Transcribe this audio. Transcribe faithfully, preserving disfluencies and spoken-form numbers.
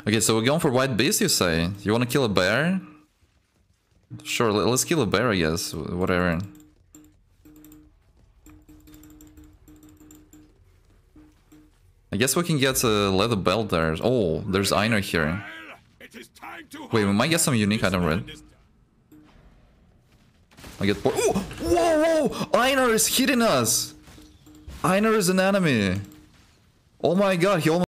Okay, so we're going for white beast, you say? You want to kill a bear? Sure, let's kill a bear, I guess. Whatever. I guess we can get a leather belt there. Oh, there's Einar here. Wait, we might get some unique item red. I get... Oh! Whoa, whoa! Einar is hitting us! Einar is an enemy! Oh my god, he almost...